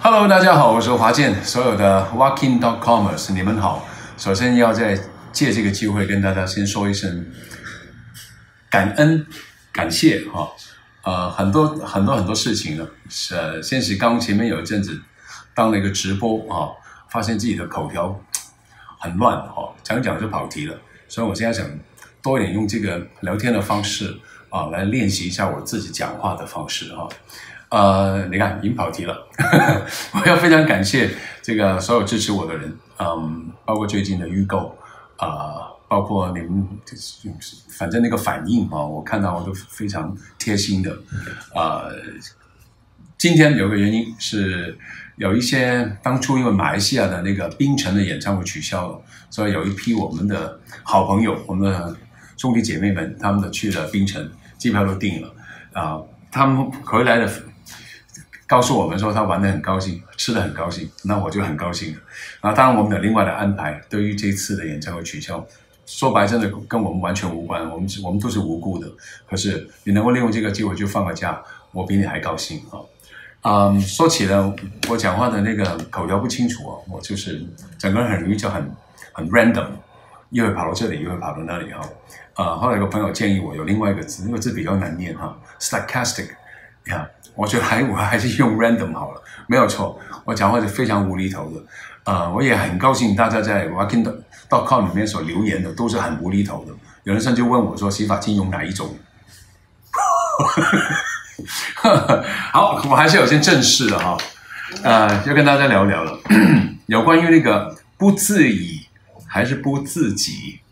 Hello， 大家好，我是华健，所有的 Walking.comers， 你们好。首先要再借这个机会跟大家先说一声感恩、感谢哈。很多事情呢，先是刚前面有一阵子当了一个直播啊，发现自己的口条很乱哈，讲就跑题了，所以我现在想多一点用这个聊天的方式啊，来练习一下我自己讲话的方式哈。你看，已经跑题了。我要非常感谢这个所有支持我的人，包括最近的预购，包括你们，反正那个反应啊，我看到都非常贴心的。今天有个原因是有一些当初因为马来西亚的那个槟城的演唱会取消了，所以有一批我们的好朋友，我们的兄弟姐妹们，他们去了槟城，机票都订了他们回来的。告诉我们说他玩得很高兴，吃得很高兴，那我就很高兴了。然后当然我们有另外的安排，对于这次的演唱会取消，说白真的跟我们完全无关，我们都是无辜的。可是你能够利用这个机会就放个假，我比你还高兴说起了我讲话的那个口条不清楚我就是整个人很容易就很 random， 一会跑到这里，一会跑到那里后来有个朋友建议我有另外一个字，那个字比较难念sarcastic。我觉得我还是用 random 好了，没有错。我讲话是非常无厘头的，我也很高兴大家在 Walking.com 里面所留言的都是很无厘头的。有人甚至问我说洗发精用哪一种？好，我还是有些正式的要跟大家聊聊了，有关于那个不自已还是不自己